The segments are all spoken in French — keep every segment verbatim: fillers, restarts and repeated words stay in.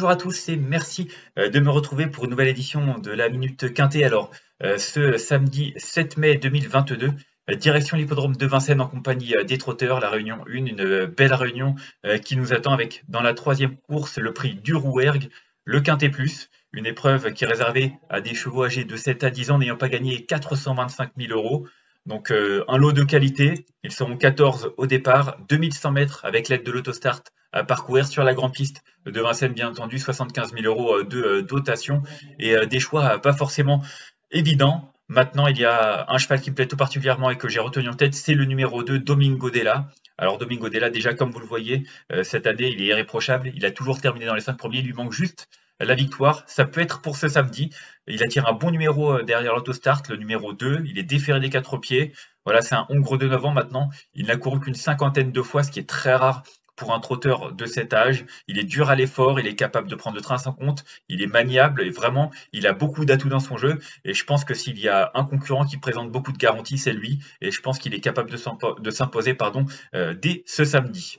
Bonjour à tous et merci euh, de me retrouver pour une nouvelle édition de la Minute Quintet. Alors, euh, ce samedi sept mai deux mille vingt-deux, euh, direction l'hippodrome de Vincennes en compagnie euh, des trotteurs. La réunion un, une euh, belle réunion euh, qui nous attend avec dans la troisième course le prix du Rouergue, le Quintet Plus, une épreuve qui est réservée à des chevaux âgés de sept à dix ans n'ayant pas gagné quatre cent vingt-cinq mille euros. Donc euh, un lot de qualité, ils seront quatorze au départ, deux mille cent mètres avec l'aide de l'autostart à parcourir sur la grande piste de Vincennes, bien entendu, soixante-quinze mille euros de euh, dotation et euh, des choix pas forcément évidents. Maintenant, il y a un cheval qui me plaît tout particulièrement et que j'ai retenu en tête, c'est le numéro deux, Domingo Della. Alors Domingo Della, déjà comme vous le voyez, euh, cette année, il est irréprochable, il a toujours terminé dans les cinq premiers, il lui manque juste la victoire. Ça peut être pour ce samedi. Il attire un bon numéro derrière l'autostart, le numéro deux. Il est déféré des quatre pieds. Voilà, c'est un hongre de neuf ans maintenant. Il n'a couru qu'une cinquantaine de fois, ce qui est très rare pour un trotteur de cet âge. Il est dur à l'effort, il est capable de prendre le train sans compte, il est maniable et vraiment, il a beaucoup d'atouts dans son jeu. Et je pense que s'il y a un concurrent qui présente beaucoup de garanties, c'est lui. Et je pense qu'il est capable de s'imposer pardon, euh, dès ce samedi.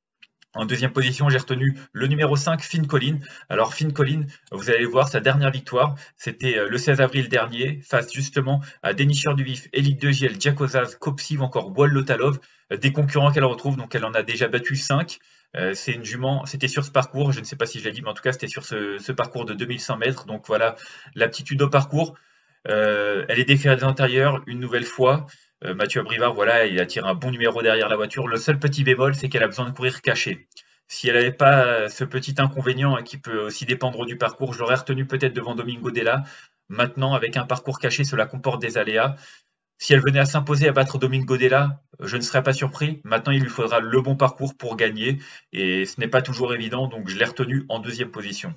En deuxième position, j'ai retenu le numéro cinq, Finn Colin. Alors Finn Colin, vous allez voir, sa dernière victoire, c'était le seize avril dernier, face justement à Dénicheur du Vif, Elite de Giel, Giacosa, Kopsi ou encore Wall Lotalov, des concurrents qu'elle retrouve, donc elle en a déjà battu cinq. Euh, c'est une jument, c'était sur ce parcours, je ne sais pas si je l'ai dit, mais en tout cas c'était sur ce, ce parcours de deux mille cent mètres, donc voilà l'aptitude au parcours. Euh, elle est déférée des antérieurs une nouvelle fois. Euh, Mathieu Abrivard, voilà, il attire un bon numéro derrière la voiture. Le seul petit bémol, c'est qu'elle a besoin de courir cachée. Si elle n'avait pas ce petit inconvénient qui peut aussi dépendre du parcours, je l'aurais retenu peut-être devant Domingo Della. Maintenant, avec un parcours caché, cela comporte des aléas. Si elle venait à s'imposer à battre Domingo Della, je ne serais pas surpris. Maintenant, il lui faudra le bon parcours pour gagner. Et ce n'est pas toujours évident, donc je l'ai retenu en deuxième position.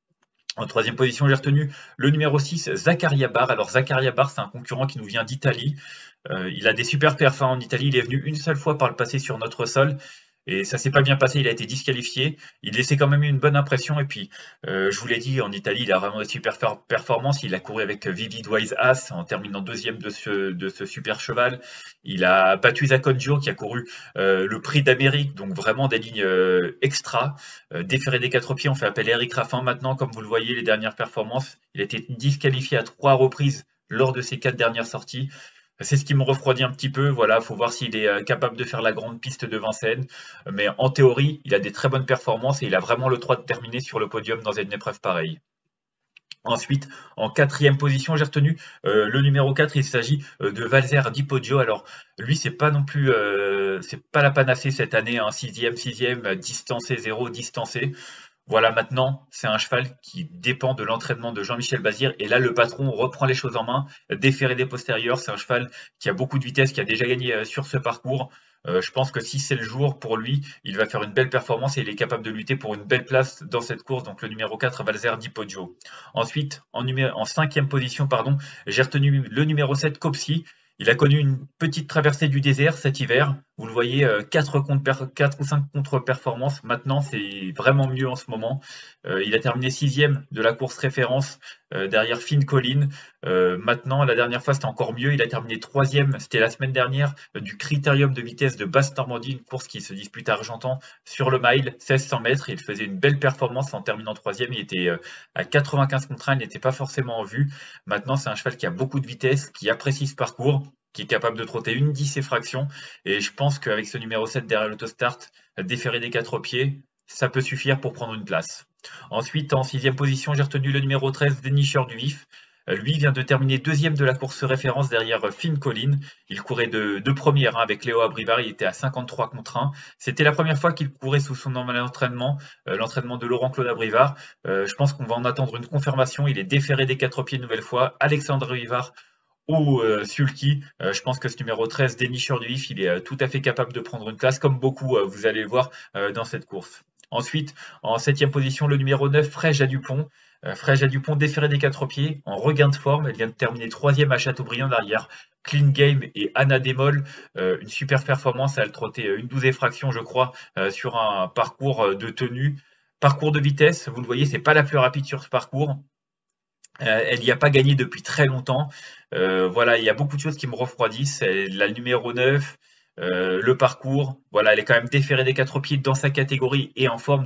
En troisième position, j'ai retenu le numéro six, Zaccaria Bar. Alors Zaccaria Bar, c'est un concurrent qui nous vient d'Italie. Euh, il a des super perfs en Italie. Il est venu une seule fois par le passé sur notre sol. Et ça s'est pas bien passé, il a été disqualifié. Il laissait quand même une bonne impression. Et puis, euh, je vous l'ai dit, en Italie, il a vraiment des super performances. Il a couru avec Vivid Wise As en terminant deuxième de ce, de ce super cheval. Il a battu Zaconjo qui a couru euh, le prix d'Amérique, donc vraiment des lignes euh, extra. Euh, déféré des quatre pieds, on fait appel à Eric Raffin. Maintenant, comme vous le voyez, les dernières performances, il a été disqualifié à trois reprises lors de ses quatre dernières sorties. C'est ce qui me refroidit un petit peu. Voilà, faut voir s'il est capable de faire la grande piste de Vincennes. Mais en théorie, il a des très bonnes performances et il a vraiment le droit de terminer sur le podium dans une épreuve pareille. Ensuite, en quatrième position, j'ai retenu euh, le numéro quatre. Il s'agit euh, de Valzer Di Poggio. Alors, lui, c'est pas non plus, euh, c'est pas la panacée cette année. Hein. Sixième, sixième, distancé, zéro, distancé. Voilà, maintenant, c'est un cheval qui dépend de l'entraînement de Jean-Michel Bazir. Et là, le patron reprend les choses en main, déféré des postérieurs. C'est un cheval qui a beaucoup de vitesse, qui a déjà gagné sur ce parcours. Euh, je pense que si c'est le jour pour lui, il va faire une belle performance et il est capable de lutter pour une belle place dans cette course. Donc le numéro quatre, Valzer Di Poggio. Ensuite, en, numéro, en cinquième position, pardon, j'ai retenu le numéro sept, Kopsi. Il a connu une petite traversée du désert cet hiver. Vous le voyez, quatre ou cinq contre-performances. Maintenant, c'est vraiment mieux en ce moment. Euh, il a terminé sixième de la course référence euh, derrière Finn Colin. Euh, maintenant, la dernière fois, c'était encore mieux. Il a terminé troisième, c'était la semaine dernière, euh, du critérium de vitesse de Basse-Normandie, une course qui se dispute à Argentan sur le mile, seize cents mètres. Il faisait une belle performance en terminant troisième. Il était euh, à quatre-vingt-quinze contre un, il n'était pas forcément en vue. Maintenant, c'est un cheval qui a beaucoup de vitesse, qui apprécie ce parcours, qui est capable de trotter une dix et fraction. Et je pense qu'avec ce numéro sept derrière l'autostart, déféré des quatre pieds, ça peut suffire pour prendre une place. Ensuite, en sixième position, j'ai retenu le numéro treize, Dénicheur du Vif. Lui vient de terminer deuxième de la course référence derrière Finn Colin. Il courait de, de première hein, avec Léo Abrivard, il était à cinquante-trois contre un. C'était la première fois qu'il courait sous son entraînement, euh, l'entraînement de Laurent-Claude Abrivard. Euh, je pense qu'on va en attendre une confirmation. Il est déféré des quatre pieds une nouvelle fois. Alexandre Abrivard ou euh, Sulky, euh, je pense que ce numéro treize, Dénicheur du Vif, il est euh, tout à fait capable de prendre une place, comme beaucoup, euh, vous allez le voir euh, dans cette course. Ensuite, en septième position, le numéro neuf, Fraiche à Dupont. Euh, Fraiche à Dupont, déféré des quatre pieds, en regain de forme. Elle vient de terminer troisième à Châteaubriand derrière Clean Game et Anna Démol. Euh, une super performance, elle trottait une douze fractions, je crois, euh, sur un parcours de tenue. Parcours de vitesse, vous le voyez, c'est pas la plus rapide sur ce parcours. Euh, elle n'y a pas gagné depuis très longtemps. Euh, voilà, il y a beaucoup de choses qui me refroidissent. Elle, la numéro neuf, euh, le parcours, voilà, elle est quand même déférée des quatre pieds dans sa catégorie et en forme. Donc,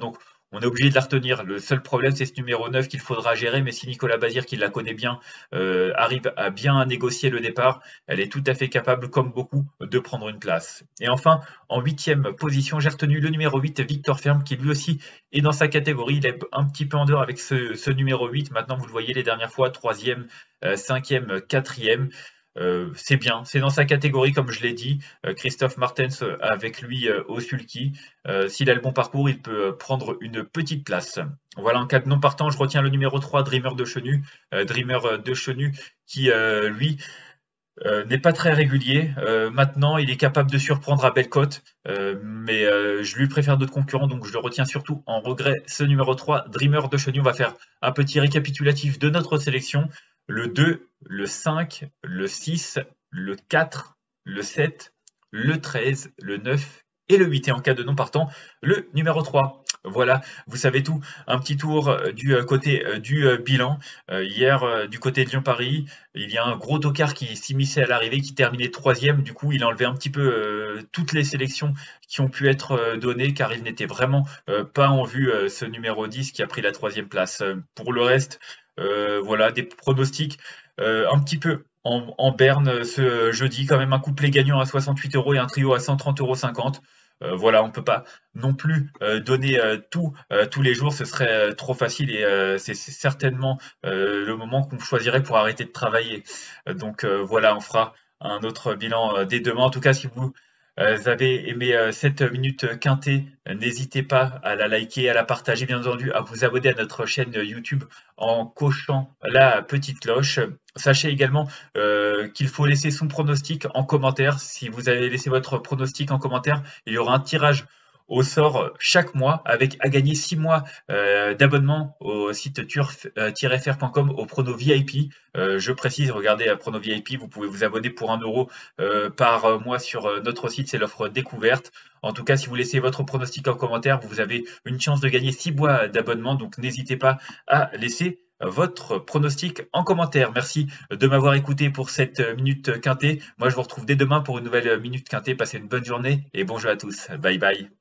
on est obligé de la retenir. Le seul problème, c'est ce numéro neuf qu'il faudra gérer, mais si Nicolas Bazir, qui la connaît bien, euh, arrive à bien négocier le départ, elle est tout à fait capable, comme beaucoup, de prendre une place. Et enfin, en huitième position, j'ai retenu le numéro huit, Victor Ferme, qui lui aussi est dans sa catégorie. Il est un petit peu en dehors avec ce, ce numéro huit. Maintenant, vous le voyez les dernières fois, troisième, euh, cinquième, quatrième. Euh, c'est bien, c'est dans sa catégorie, comme je l'ai dit. Euh, Christophe Martens euh, avec lui euh, au sulky. Euh, S'il a le bon parcours, il peut euh, prendre une petite place. Voilà, en cas de non partant, je retiens le numéro trois, Dreamer de Chenu. Euh, Dreamer euh, de Chenu qui, euh, lui, euh, n'est pas très régulier. Euh, maintenant, il est capable de surprendre à Bellecote, euh, mais euh, je lui préfère d'autres concurrents, donc je le retiens surtout en regret. Ce numéro trois, Dreamer de Chenu. On va faire un petit récapitulatif de notre sélection. Le deux, le cinq, le six, le quatre, le sept, le treize, le neuf et le huit. Et en cas de non partant, le numéro trois. Voilà, vous savez tout. Un petit tour euh, du euh, côté euh, du euh, bilan. Euh, hier, euh, du côté de Lyon-Paris, il y a un gros tocard qui s'immisçait à l'arrivée, qui terminait troisième. Du coup, il a enlevé un petit peu euh, toutes les sélections qui ont pu être euh, données, car il n'était vraiment euh, pas en vue, euh, ce numéro dix qui a pris la troisième place. Euh, pour le reste, euh, voilà, des pronostics euh, un petit peu en, en berne ce jeudi. Quand même un couplet gagnant à soixante-huit euros et un trio à cent trente euros cinquante. Euh, voilà, on ne peut pas non plus euh, donner euh, tout euh, tous les jours, ce serait euh, trop facile et euh, c'est certainement euh, le moment qu'on choisirait pour arrêter de travailler. Euh, donc euh, voilà, on fera un autre bilan euh, dès demain. En tout cas, si vous euh, avez aimé euh, cette minute quintée, euh, n'hésitez pas à la liker, à la partager, bien entendu, à vous abonner à notre chaîne YouTube en cochant la petite cloche. Sachez également euh, qu'il faut laisser son pronostic en commentaire. Si vous avez laissé votre pronostic en commentaire, il y aura un tirage au sort chaque mois avec à gagner six mois euh, d'abonnement au site turf tiret f r point com au prono V I P. Euh, je précise, regardez à prono V I P, vous pouvez vous abonner pour un euro euh, par mois sur euh, notre site, c'est l'offre découverte. En tout cas, si vous laissez votre pronostic en commentaire, vous avez une chance de gagner six mois d'abonnement, donc n'hésitez pas à laisser votre pronostic en commentaire. Merci de m'avoir écouté pour cette minute quintée. Moi, je vous retrouve dès demain pour une nouvelle minute quintée. Passez une bonne journée et bon jeu à tous. Bye bye.